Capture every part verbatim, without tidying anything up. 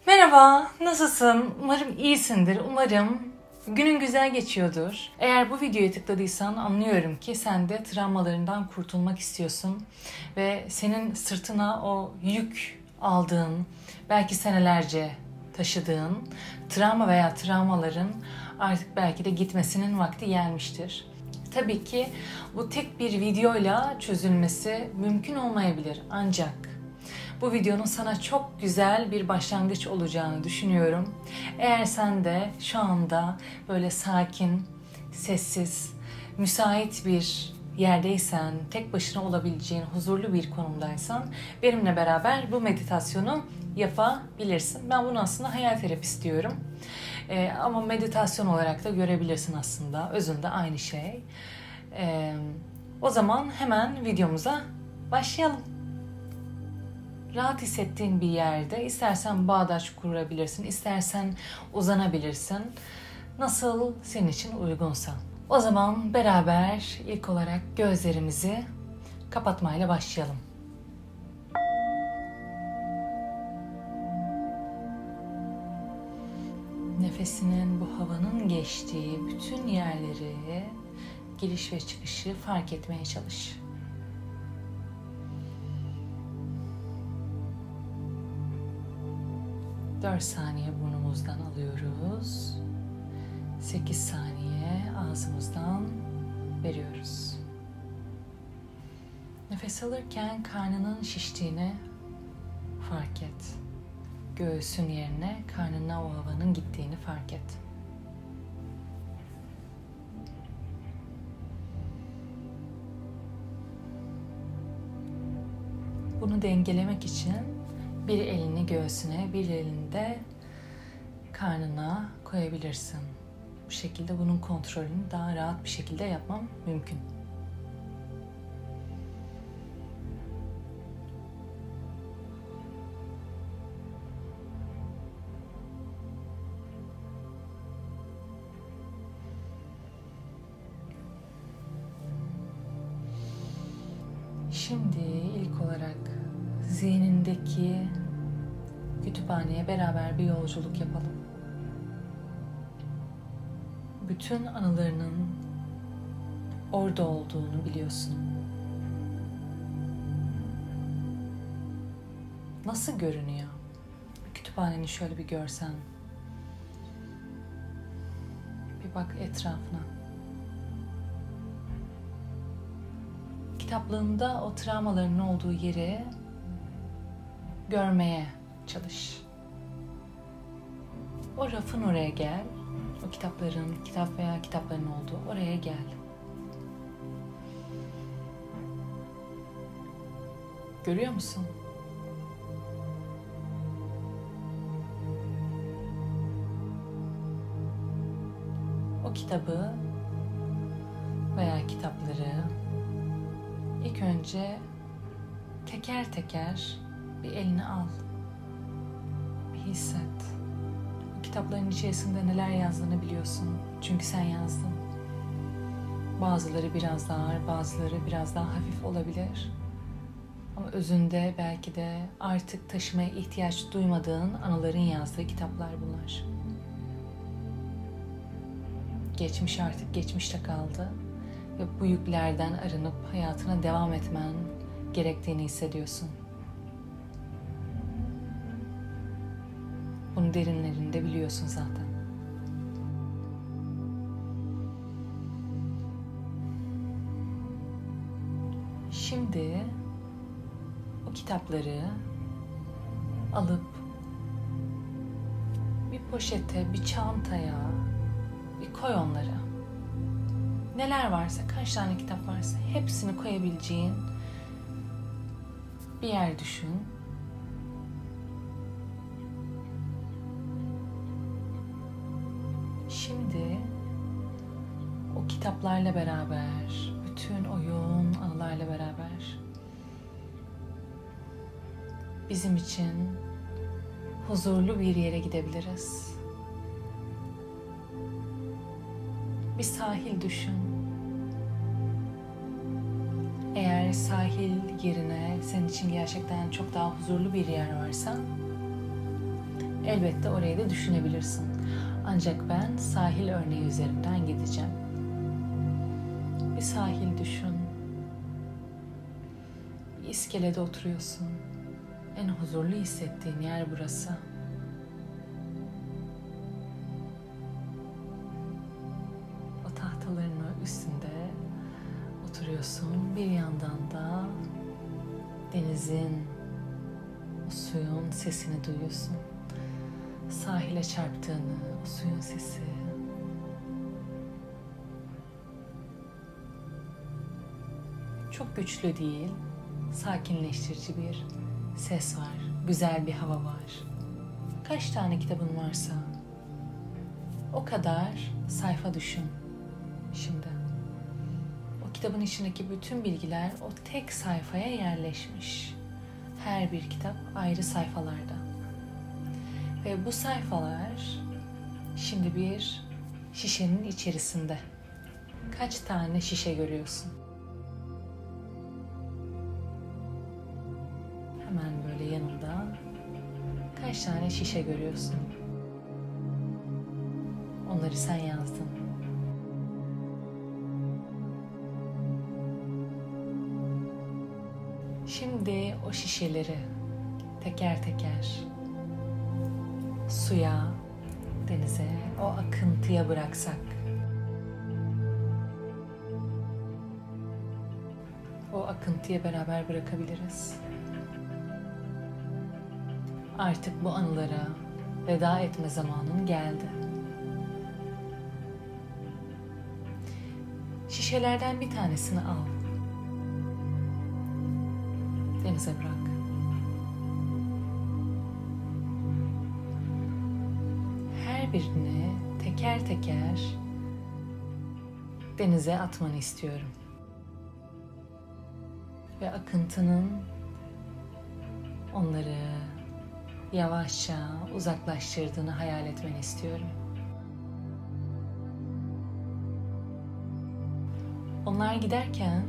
Merhaba, nasılsın? Umarım iyisindir. Umarım günün güzel geçiyordur. Eğer bu videoya tıkladıysan anlıyorum ki sen de travmalarından kurtulmak istiyorsun. Ve senin sırtına o yük aldığın, belki senelerce taşıdığın travma veya travmaların artık belki de gitmesinin vakti gelmiştir. Tabii ki bu tek bir videoyla çözülmesi mümkün olmayabilir, ancak bu videonun sana çok güzel bir başlangıç olacağını düşünüyorum. Eğer sen de şu anda böyle sakin, sessiz, müsait bir yerdeysen, tek başına olabileceğin huzurlu bir konumdaysan benimle beraber bu meditasyonu yapabilirsin. Ben bunu aslında hayal terapisti diyorum. Ee, ama meditasyon olarak da görebilirsin aslında. Özünde aynı şey. Ee, o zaman hemen videomuza başlayalım. Rahat hissettiğin bir yerde istersen bağdaş kurabilirsin, istersen uzanabilirsin. Nasıl senin için uygunsa. O zaman beraber ilk olarak gözlerimizi kapatmayla başlayalım. Nefesinin, bu havanın geçtiği bütün yerleri, giriş ve çıkışı fark etmeye çalış. dört saniye burnumuzdan alıyoruz. sekiz saniye ağzımızdan veriyoruz. Nefes alırken karnının şiştiğini fark et. Göğsün yerine karnına o havanın gittiğini fark et. Bunu dengelemek için bir elini göğsüne, bir elini de karnına koyabilirsin. Bu şekilde bunun kontrolünü daha rahat bir şekilde yapmam mümkün. Şimdi ilk olarak zihnindeki kütüphaneye beraber bir yolculuk yapalım. Bütün anılarının orada olduğunu biliyorsun. Nasıl görünüyor? Kütüphaneni şöyle bir görsen. Bir bak etrafına. Kitaplığında o travmaların olduğu yeri görmeye çalış. O rafın oraya gel. O kitapların, kitap veya kitapların olduğu oraya gel. Görüyor musun? O kitabı veya kitapları ilk önce teker teker bir eline al. Bir hisset. Bu kitapların içerisinde neler yazdığını biliyorsun. Çünkü sen yazdın. Bazıları biraz daha ağır, bazıları biraz daha hafif olabilir. Ama özünde belki de artık taşımaya ihtiyaç duymadığın anıların yazdığı kitaplar bunlar. Geçmiş artık geçmişte kaldı. Ve bu yüklerden arınıp hayatına devam etmen gerektiğini hissediyorsun. Bunu derinlerinde biliyorsun zaten. Şimdi o kitapları alıp bir poşete, bir çantaya bir koy onları. Neler varsa, kaç tane kitap varsa hepsini koyabileceğin bir yer düşün. Şimdi o kitaplarla beraber, bütün o yoğun anılarla beraber bizim için huzurlu bir yere gidebiliriz. Bir sahil düşün. Eğer sahil yerine senin için gerçekten çok daha huzurlu bir yer varsa elbette orayı da düşünebilirsin. Ancak ben sahil örneği üzerinden gideceğim. Bir sahil düşün. Bir iskelede oturuyorsun. En huzurlu hissettiğin yer burası. O tahtaların üstünde oturuyorsun. Bir yandan da denizin, o suyun sesini duyuyorsun. Sahile çarptığını, o suyun sesi. Çok güçlü değil, sakinleştirici bir ses var, güzel bir hava var. Kaç tane kitabın varsa o kadar sayfa düşün şimdi. O kitabın içindeki bütün bilgiler o tek sayfaya yerleşmiş. Her bir kitap ayrı sayfalarda. Ve bu sayfalar şimdi bir şişenin içerisinde. Kaç tane şişe görüyorsun? Hemen böyle yanında kaç tane şişe görüyorsun? Onları sen yazdın. Şimdi o şişeleri teker teker suya, denize, o akıntıya bıraksak, o akıntıya beraber bırakabiliriz. Artık bu anılara veda etme zamanın geldi. Şişelerden bir tanesini al. Denize bırak. Her birini teker teker denize atmanı istiyorum. Ve akıntının onları yavaşça uzaklaştırdığını hayal etmeni istiyorum. Onlar giderken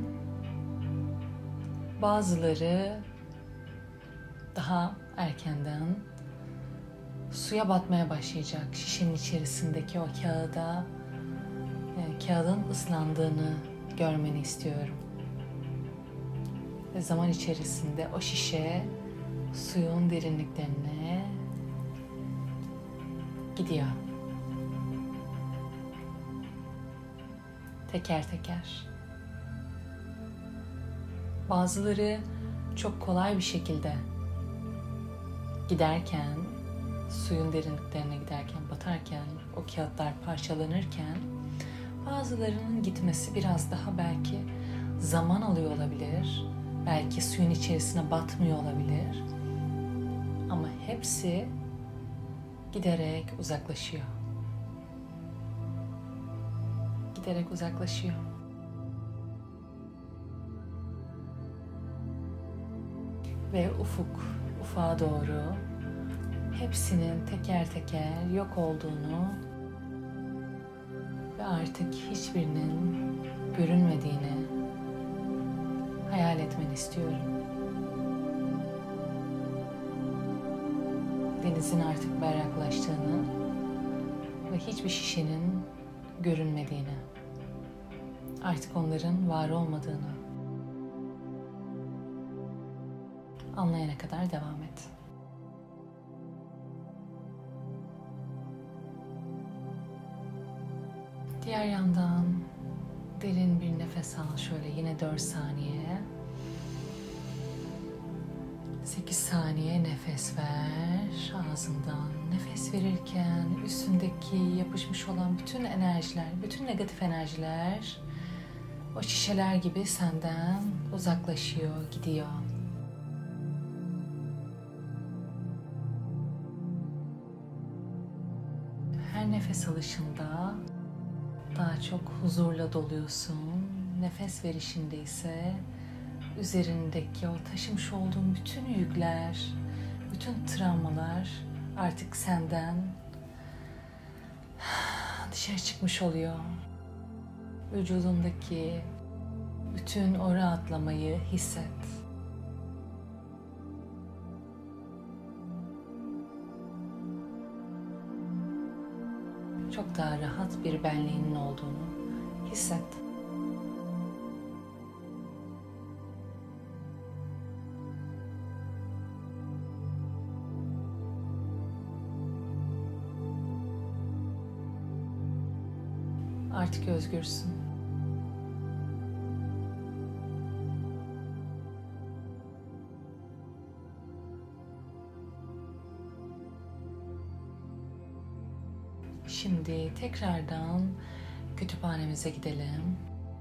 bazıları daha erkenden suya batmaya başlayacak. Şişenin içerisindeki o kağıda, yani kağıdın ıslandığını görmeni istiyorum. Ve zaman içerisinde o şişe suyun derinliklerine gidiyor. Teker teker. Bazıları çok kolay bir şekilde giderken, suyun derinliklerine giderken, batarken, o kağıtlar parçalanırken, bazılarının gitmesi biraz daha belki zaman alıyor olabilir. Belki suyun içerisine batmıyor olabilir. Ama hepsi giderek uzaklaşıyor. Giderek uzaklaşıyor. Ve ufuk, ufağa doğru hepsinin teker teker yok olduğunu ve artık hiçbirinin görünmediğini hayal etmeni istiyorum. Denizin artık berraklaştığını ve hiçbir şişenin görünmediğini, artık onların var olmadığını anlayana kadar devam et. Diğer yandan derin bir nefes al şöyle yine dört saniye. sekiz saniye nefes ver ağzından. Nefes verirken üstündeki yapışmış olan bütün enerjiler, bütün negatif enerjiler o şişeler gibi senden uzaklaşıyor, gidiyor. Her nefes alışında daha çok huzurla doluyorsun. Nefes verişinde ise üzerindeki o taşımış olduğun bütün yükler, bütün travmalar artık senden dışarı çıkmış oluyor. Vücudundaki bütün o rahatlamayı hisset. çok daha rahat bir benliğinin olduğunu hisset. Artık özgürsün. Şimdi tekrardan kütüphanemize gidelim.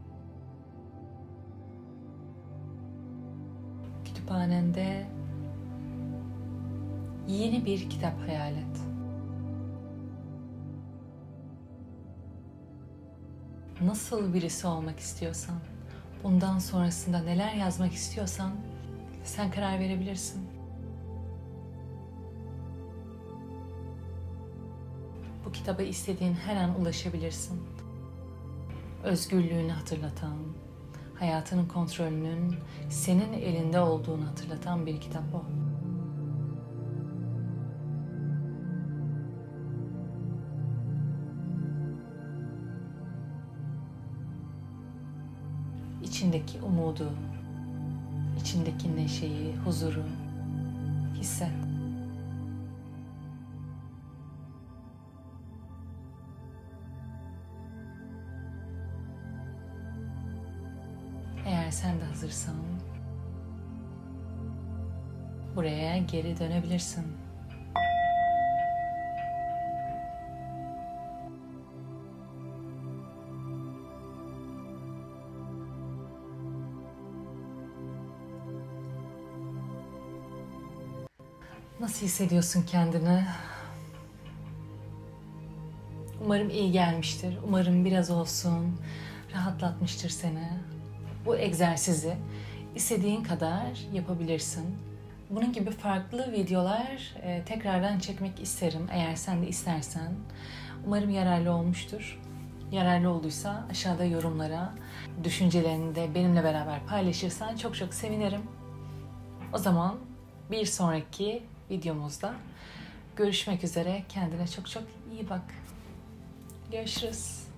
Kütüphanende yeni bir kitap hayal et. Nasıl birisi olmak istiyorsan, bundan sonrasında neler yazmak istiyorsan sen karar verebilirsin. Bu kitaba istediğin her an ulaşabilirsin. Özgürlüğünü hatırlatan, hayatının kontrolünün senin elinde olduğunu hatırlatan bir kitap o. İçindeki umudu, içindeki neşeyi, huzuru hisset. Eğer sen de hazırsan buraya geri dönebilirsin. Nasıl hissediyorsun kendini? Umarım iyi gelmiştir. Umarım biraz olsun rahatlatmıştır seni. Bu egzersizi istediğin kadar yapabilirsin. Bunun gibi farklı videolar e, tekrardan çekmek isterim eğer sen de istersen. Umarım yararlı olmuştur. Yararlı olduysa aşağıda yorumlara düşüncelerini de benimle beraber paylaşırsan çok çok sevinirim. O zaman bir sonraki videomuzda görüşmek üzere. Kendine çok çok iyi bak. Görüşürüz.